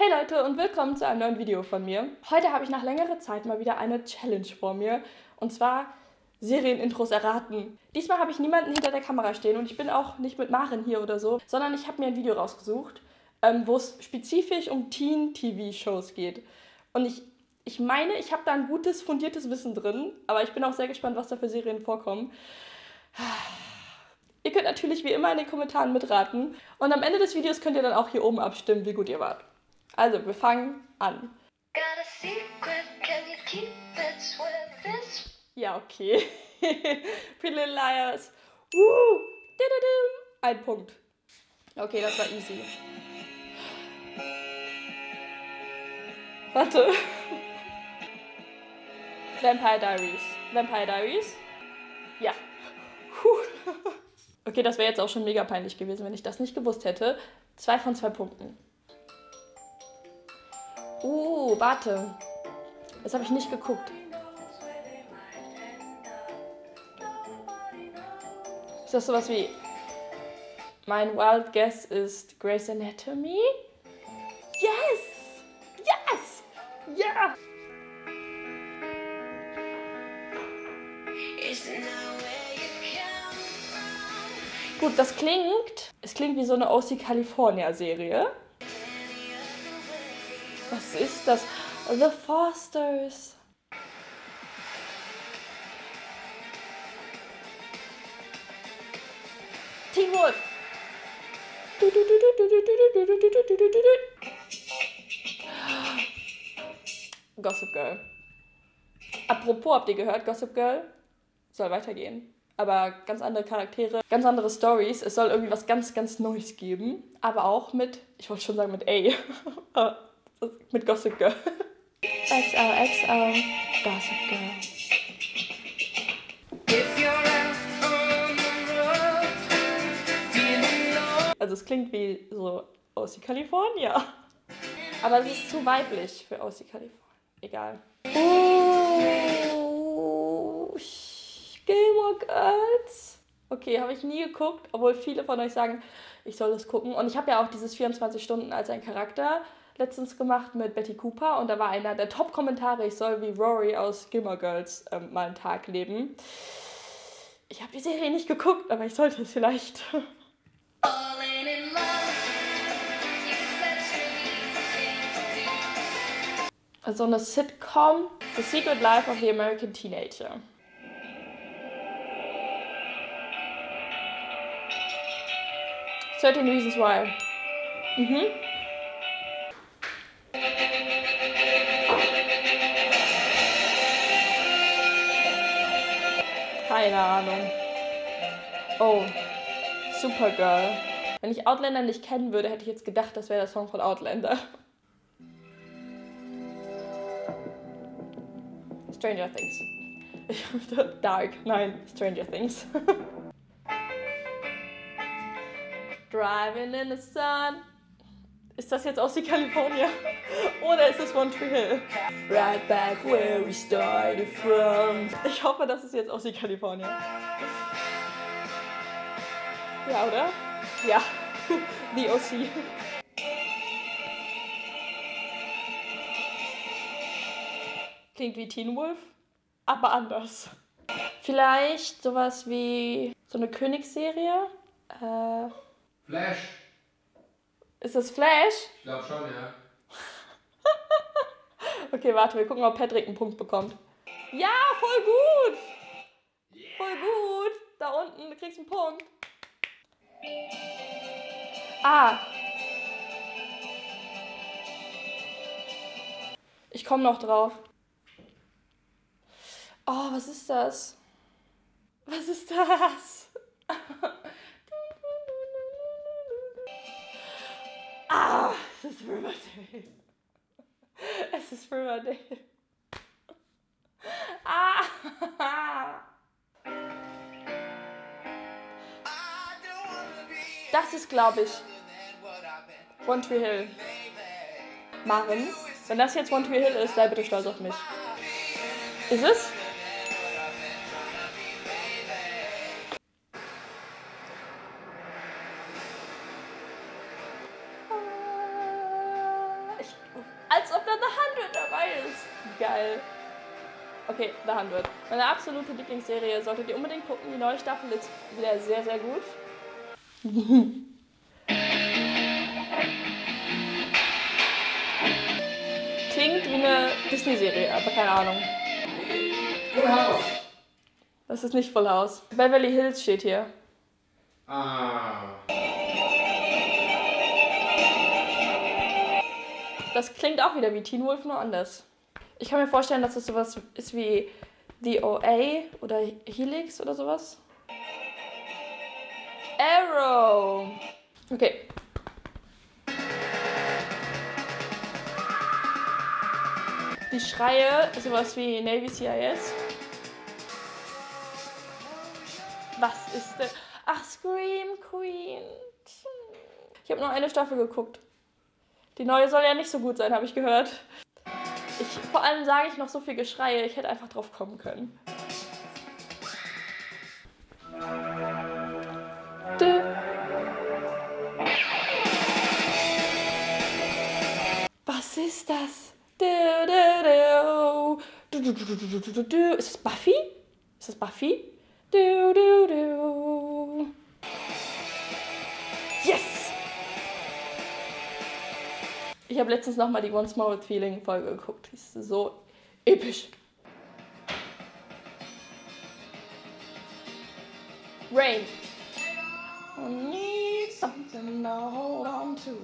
Hey Leute und willkommen zu einem neuen Video von mir. Heute habe ich nach längerer Zeit mal wieder eine Challenge vor mir. Und zwar Serienintros erraten. Diesmal habe ich niemanden hinter der Kamera stehen und ich bin auch nicht mit Maren hier oder so, sondern ich habe mir ein Video rausgesucht, wo es spezifisch um Teen-TV-Shows geht. Und ich meine, ich habe da ein gutes, fundiertes Wissen drin, aber ich bin auch sehr gespannt, was da für Serien vorkommen. Ihr könnt natürlich wie immer in den Kommentaren mitraten und am Ende des Videos könnt ihr dann auch hier oben abstimmen, wie gut ihr wart. Also, wir fangen an. Ja, okay. Pretty Little Liars. Ein Punkt. Okay, das war easy. Warte. Vampire Diaries. Vampire Diaries? Ja. Okay, das wäre jetzt auch schon mega peinlich gewesen, wenn ich das nicht gewusst hätte. 2 von 2 Punkten. Warte. Das habe ich nicht geguckt. Ist das sowas wie... Mein Wild Guess ist Grey's Anatomy? Yes! Yes! Ja! Gut, das klingt... Es klingt wie so eine OC California Serie. Was ist das? The Fosters. Teen Wolf. Gossip Girl. Apropos, habt ihr gehört, Gossip Girl soll weitergehen. Aber ganz andere Charaktere, ganz andere Stories. Es soll irgendwie was ganz, ganz Neues geben. Aber auch mit, ich wollte schon sagen mit A. Mit Gossip Girl. XOXO, Gossip Girl. Also es klingt wie so OC California. Aber es ist zu weiblich für OC California. Egal. Gilmore Girls. Okay, habe ich nie geguckt, obwohl viele von euch sagen, ich soll das gucken. Und ich habe ja auch dieses 24 Stunden als ein Charakter letztens gemacht mit Betty Cooper. Und da war einer der Top-Kommentare, ich soll wie Rory aus Gilmore Girls mal einen Tag leben. Ich habe die Serie nicht geguckt, aber ich sollte es vielleicht. So eine Sitcom, The Secret Life of the American Teenager. Certain Reasons Why. Keine Ahnung. Oh, Supergirl. Wenn ich Outlander nicht kennen würde, hätte ich jetzt gedacht, das wäre der Song von Outlander. Stranger Things. Dark, nein, Stranger Things. Driving in the Sun. Ist das jetzt aus die California? Oder ist es One Tree Hill? Right back where we started from. Ich hoffe, das ist jetzt aus die California. Ja, oder? Ja. The OC. Klingt wie Teen Wolf, aber anders. Vielleicht sowas wie so eine Königsserie? Flash. Ist das Flash? Ich glaube schon, ja. Okay, warte, wir gucken, ob Patrick einen Punkt bekommt. Ja, voll gut! Yeah. Voll gut! Da unten, du kriegst einen Punkt. Ich komme noch drauf. Oh, was ist das? Was ist das? Es ist Riverdale. Es ist Riverdale. Das ist, glaube ich, One Tree Hill. Maren, wenn das jetzt One Tree Hill ist, sei bitte stolz auf mich. Ist es? Ich Neues. Geil. Okay, da haben wir es. Meine absolute Lieblingsserie solltet ihr unbedingt gucken. Die neue Staffel ist wieder sehr, sehr gut. Klingt wie eine Disney-Serie, aber keine Ahnung. Full House. Das ist nicht Full House. Beverly Hills steht hier. Ah. Das klingt auch wieder wie Teen Wolf, nur anders. Ich kann mir vorstellen, dass es sowas ist wie The OA oder Helix oder sowas. Arrow. Okay. Die Schreie, sowas wie Navy CIS. Was ist denn? Ach, Scream Queen. Ich habe nur eine Staffel geguckt. Die neue soll ja nicht so gut sein, habe ich gehört. Vor allem sage ich noch so viel Geschreie, ich hätte einfach drauf kommen können. Was ist das? Ist das Buffy? Ist das Buffy? Yes! Ich habe letztens nochmal die Once More with Feeling Folge geguckt. Die ist so episch. Rain. I need something to hold on to.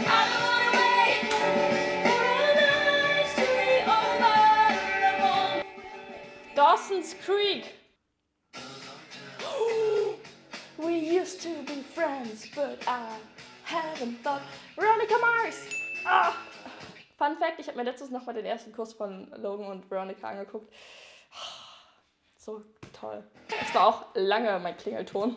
Dawson's Creek. We used to be friends, but I haven't thought. Veronica Mars. Ah. Fun Fact, ich habe mir letztens nochmal den ersten Kuss von Logan und Veronica angeguckt. So toll. Das war auch lange mein Klingelton.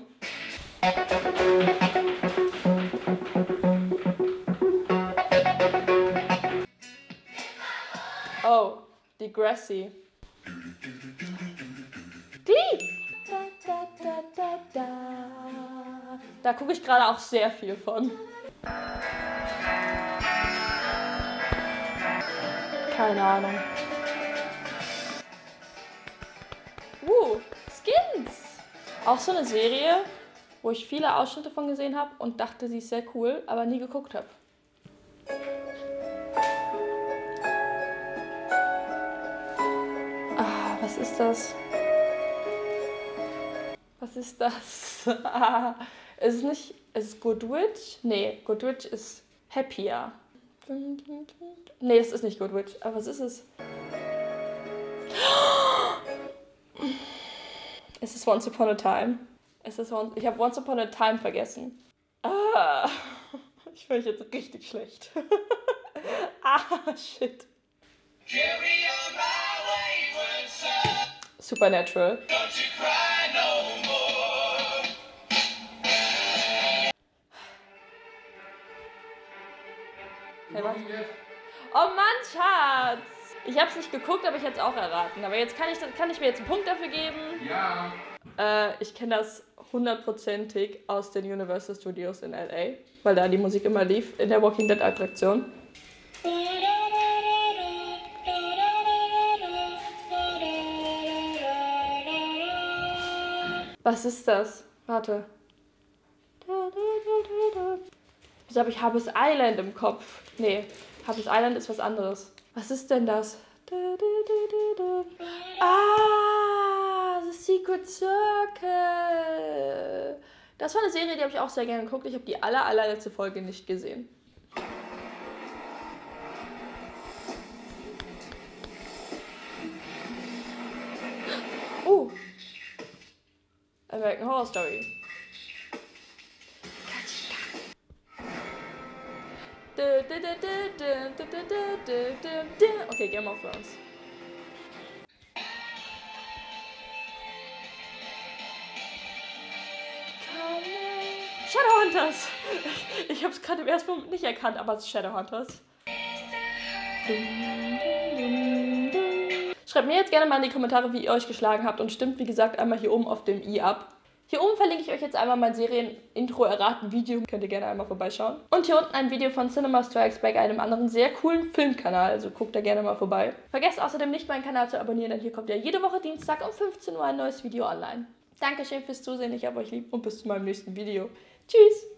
Oh, Degrassi. Glee! Da gucke ich gerade auch sehr viel von. Keine Ahnung. Skins! Auch so eine Serie, wo ich viele Ausschnitte von gesehen habe und dachte, sie ist sehr cool, aber nie geguckt habe. Ah, was ist das? Was ist das? Ist es nicht... Ist es Goodwitch? Nee, Goodwitch ist Happier. Nee, das ist nicht Goodwitch. Aber was ist es? Es ist Once Upon a Time. Ich habe Once Upon a Time vergessen. Ah, ich fühle mich jetzt richtig schlecht. Shit. Supernatural. Hey, was? Oh Mann, Schatz! Ich hab's nicht geguckt, aber ich hätte es auch erraten. Aber jetzt kann ich mir jetzt einen Punkt dafür geben. Ja. Ich kenne das 100%ig aus den Universal Studios in LA, weil da die Musik immer lief in der Walking Dead Attraktion. Was ist das? Warte. Wieso habe ich Harvest Island im Kopf? Nee, Harvest Island ist was anderes. Was ist denn das? Ah, The Secret Circle. Das war eine Serie, die habe ich auch sehr gerne geguckt. Ich habe die allerletzte Folge nicht gesehen. American Horror Story. Okay, Game of Thrones. Shadowhunters! Ich habe es gerade im ersten Moment nicht erkannt, aber es ist Shadowhunters. Schreibt mir jetzt gerne mal in die Kommentare, wie ihr euch geschlagen habt und stimmt, wie gesagt, einmal hier oben auf dem i ab. Hier oben verlinke ich euch jetzt einmal mein Serien-Intro-Erraten-Video. Könnt ihr gerne einmal vorbeischauen. Und hier unten ein Video von Cinema Strikes Back, einem anderen sehr coolen Filmkanal. Also guckt da gerne mal vorbei. Vergesst außerdem nicht, meinen Kanal zu abonnieren, denn hier kommt ja jede Woche Dienstag um 15 Uhr ein neues Video online. Dankeschön fürs Zusehen, ich hab euch lieb und bis zu meinem nächsten Video. Tschüss!